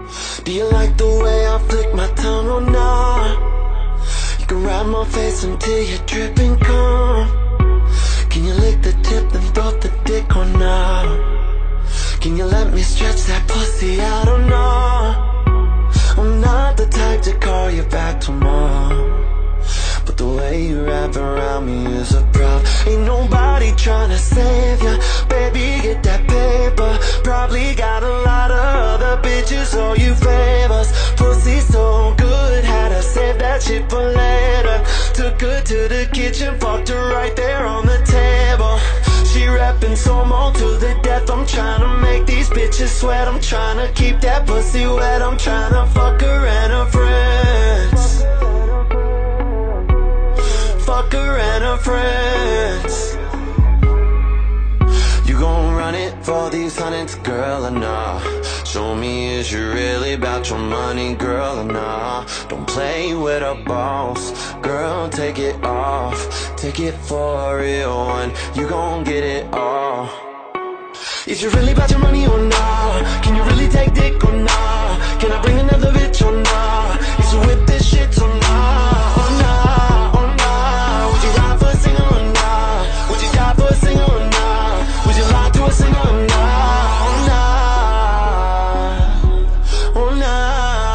Do you like the way I flick my tongue or not? You can ride my face until you're dripping calm. Can you lick the tip then throw the dick or not? Can you let me stretch that pussy out or not? I'm not the type to call you back tomorrow, but the way you wrap around me is a problem. Ain't nobody tryna save ya, baby, get that paper. Probably got a lot of other bitches, so you favors. Pussy so good, had to save that shit for later. Took her to the kitchen, fucked her right there on the table. She rapping so-mo to the death. I'm tryna make these bitches sweat. I'm tryna keep that pussy wet. I'm tryna fuck her and her friends. Fuck her and her friends. You gon' run it for these hundreds, girl, or nah? Show me, is you really about your money, girl, or nah? Don't play with a boss, girl, take it off. Take it for a real one, you gon' get it all. Is you really about your money or nah? Can you really take dick or nah? Can I bring another bitch or nah? Is you with this shit or nah? Or nah, or nah? Would you ride for a singer or nah? Would you die for a singer or nah? Would you lie to a singer or nah? Or nah, or nah?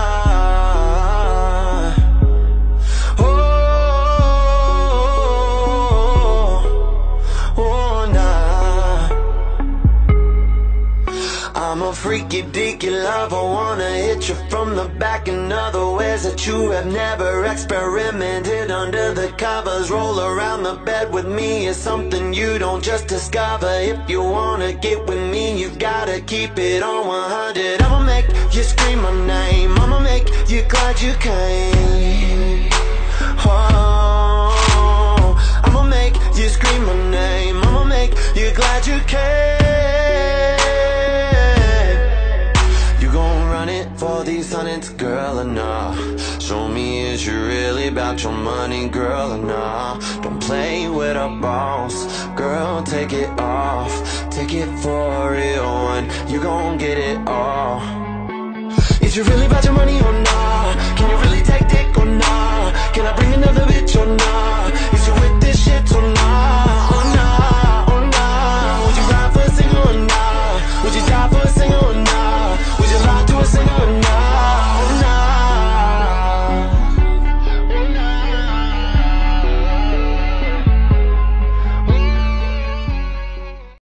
I'm a freaky deaky lover, wanna hit you from the back in other ways that you have never experimented. Under the covers, roll around the bed with me is something you don't just discover. If you wanna get with me, you gotta keep it on 100. I'ma make you scream my name, I'ma make you glad you came. Oh, I'ma make you scream my name, I'ma make you glad you came. For these hundreds, girl, or nah? Show me, is you really about your money, girl, or nah? Don't play with a boss, girl, take it off. Take it for a real one, you gon' get it all. Is you really about your money or nah?